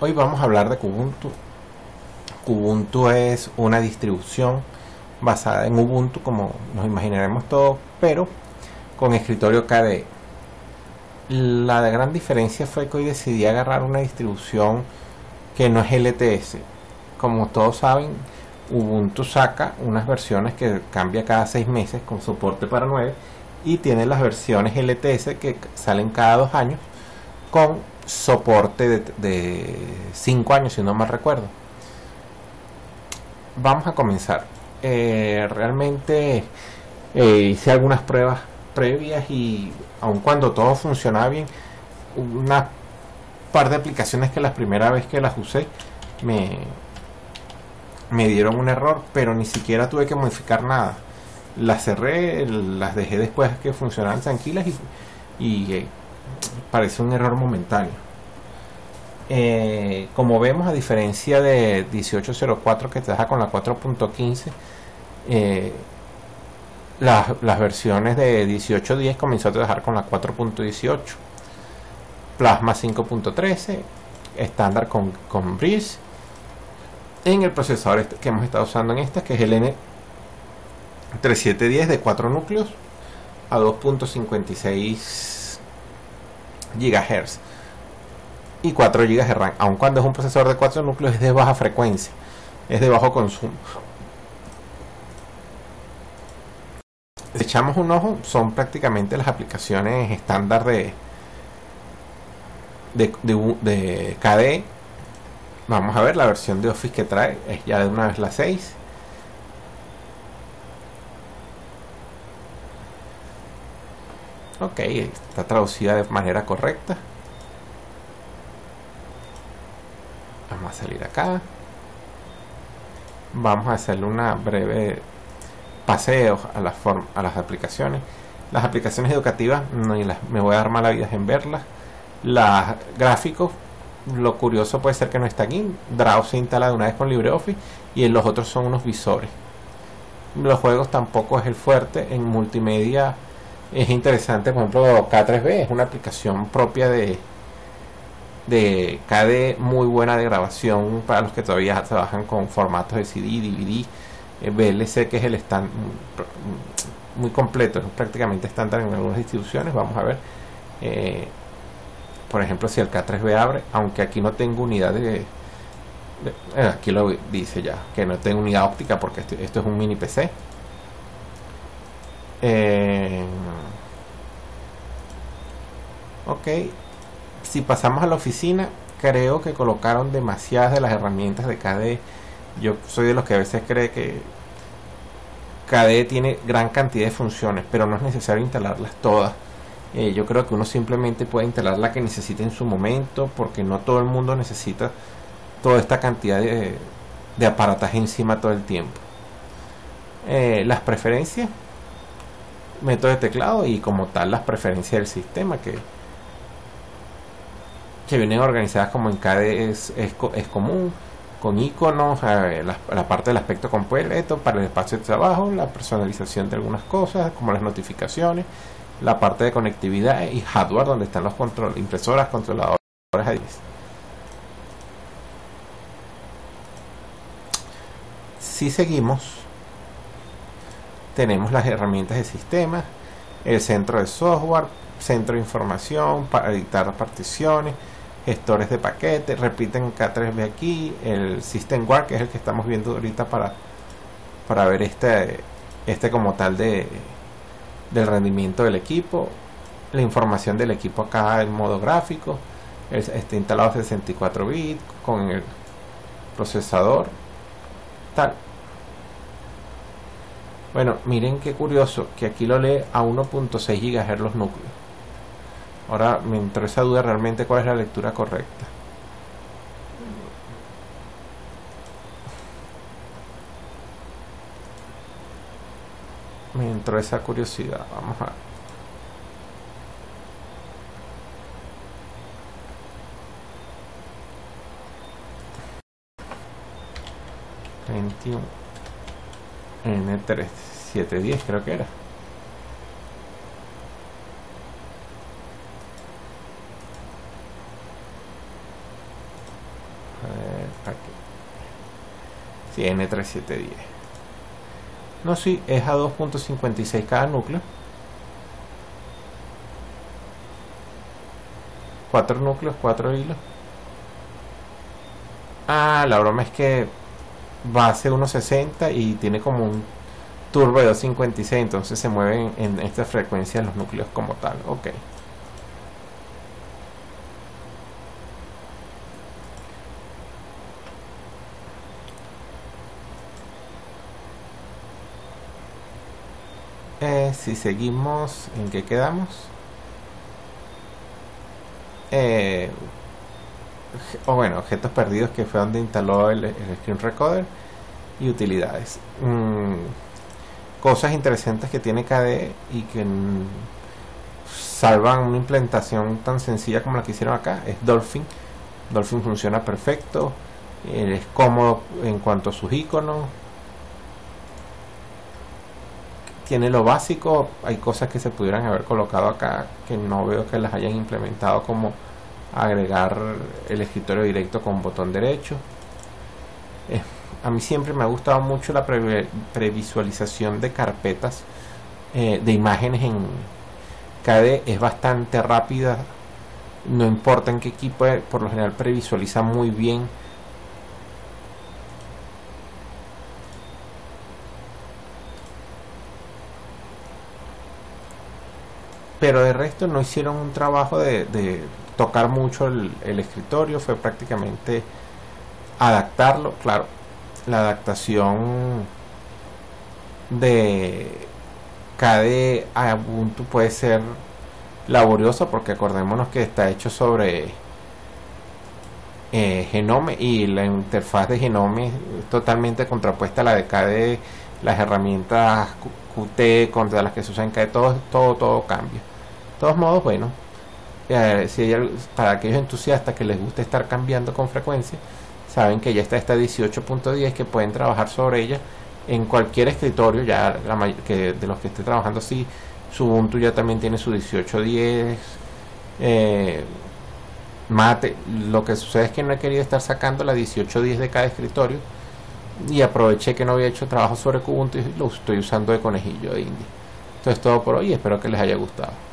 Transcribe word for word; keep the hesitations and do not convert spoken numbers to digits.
Hoy vamos a hablar de Kubuntu. Kubuntu es una distribución basada en Ubuntu, como nos imaginaremos todos, pero con escritorio K D E. La gran diferencia fue que hoy decidí agarrar una distribución que no es L T S. Como todos saben, Ubuntu saca unas versiones que cambia cada seis meses con soporte para nueve, y tiene las versiones L T S que salen cada dos años con soporte de cinco años, si no mal recuerdo. Vamos a comenzar. Eh, realmente eh, hice algunas pruebas previas y aun cuando todo funcionaba bien, una par de aplicaciones que la primera vez que las usé me, me dieron un error, pero ni siquiera tuve que modificar nada. Las cerré, las dejé después que funcionaban tranquilas y, y eh, parece un error momentáneo. Eh, como vemos, a diferencia de dieciocho cero cuatro que te deja con la cuatro punto quince, eh, las, las versiones de dieciocho diez comenzó a trabajar con la cuatro punto dieciocho, Plasma cinco punto trece, estándar con, con Breeze, en el procesador este que hemos estado usando en esta, que es el N treinta y siete diez de cuatro núcleos a dos punto cincuenta y seis gigahertz y cuatro gigas de RAM. Aun cuando es un procesador de cuatro núcleos, es de baja frecuencia, es de bajo consumo. Si echamos un ojo, son prácticamente las aplicaciones estándar de de, de, de K D E. Vamos a ver la versión de Office que trae, es ya de una vez la seis. Ok, está traducida de manera correcta. Vamos a salir acá. Vamos a hacerle una breve paseo a las, a las aplicaciones. Las aplicaciones educativas no las, me voy a dar mala vida en verlas. Los gráficos, lo curioso puede ser que no está aquí. Draw se instala de una vez con LibreOffice y en los otros son unos visores. Los juegos tampoco es el fuerte. En multimedia es interesante, por ejemplo, K tres B es una aplicación propia de de K D E, muy buena de grabación para los que todavía trabajan con formatos de C D, D V D, eh, V L C, que es el stand muy completo, es prácticamente estándar en algunas distribuciones. Vamos a ver, eh, por ejemplo, si el K tres B abre, aunque aquí no tengo unidad de, de eh, aquí lo dice ya, que no tengo unidad óptica porque esto, esto es un mini P C. Eh, ok, si pasamos a la oficina, creo que colocaron demasiadas de las herramientas de K D E. Yo soy de los que a veces cree que K D E tiene gran cantidad de funciones, pero no es necesario instalarlas todas. Eh, yo creo que uno simplemente puede instalar la que necesite en su momento, porque no todo el mundo necesita toda esta cantidad de, de aparataje encima todo el tiempo. Eh, las preferencias, método de teclado y como tal las preferencias del sistema que que vienen organizadas como en K D E es, es, es común, con iconos, eh, la, la parte del aspecto completo para el espacio de trabajo, la personalización de algunas cosas como las notificaciones, la parte de conectividad y hardware donde están los control, impresoras, controladores. Si seguimos, tenemos las herramientas de sistema, el centro de software, centro de información para editar particiones, gestores de paquetes, repiten K tres B aquí, el SystemWare, que es el que estamos viendo ahorita para, para ver este, este como tal de del rendimiento del equipo, la información del equipo acá en modo gráfico, el, está instalado sesenta y cuatro bits con el procesador tal. Bueno, miren qué curioso que aquí lo lee a uno punto seis gigahertz los núcleos. Ahora me entró esa duda realmente cuál es la lectura correcta. Me entró esa curiosidad. Vamos a veintiuno N treinta y siete diez creo que era. Sí, N treinta y siete diez. No, sí, es a dos punto cincuenta y seis cada núcleo. Cuatro núcleos, cuatro hilos. Ah, la broma es que base uno sesenta y tiene como un turbo de doscientos cincuenta y seis, entonces se mueven en esta frecuencia los núcleos como tal. Ok. Eh, si seguimos, ¿en qué quedamos? Eh, o bueno, objetos perdidos, que fue donde instaló el, el Screen Recorder, y utilidades. Mm, cosas interesantes que tiene K D E y que mm, salvan una implementación tan sencilla como la que hicieron acá es Dolphin. Dolphin funciona perfecto, eh, es cómodo en cuanto a sus iconos, tiene lo básico. Hay cosas que se pudieran haber colocado acá que no veo que las hayan implementado, como agregar el escritorio directo con botón derecho. Eh, a mí siempre me ha gustado mucho la pre previsualización de carpetas eh, de imágenes en K D E. Es bastante rápida, no importa en qué equipo, por lo general previsualiza muy bien. Pero de resto no hicieron un trabajo de, de tocar mucho el, el escritorio, fue prácticamente adaptarlo. Claro, la adaptación de K D E a Ubuntu puede ser laboriosa, porque acordémonos que está hecho sobre eh, Genome, y la interfaz de Genome es totalmente contrapuesta a la de K D E. Las herramientas Qt contra las que se usan en K D E, todo, todo, todo cambia. De todos modos, bueno, eh, si hay, para aquellos entusiastas que les gusta estar cambiando con frecuencia, saben que ya está esta dieciocho punto diez, que pueden trabajar sobre ella en cualquier escritorio. Ya la que de los que esté trabajando así, su Ubuntu ya también tiene su dieciocho diez, eh, Mate. Lo que sucede es que no he querido estar sacando la dieciocho diez de cada escritorio, y aproveché que no había hecho trabajo sobre Ubuntu y lo estoy usando de conejillo de India. Esto es todo por hoy, espero que les haya gustado.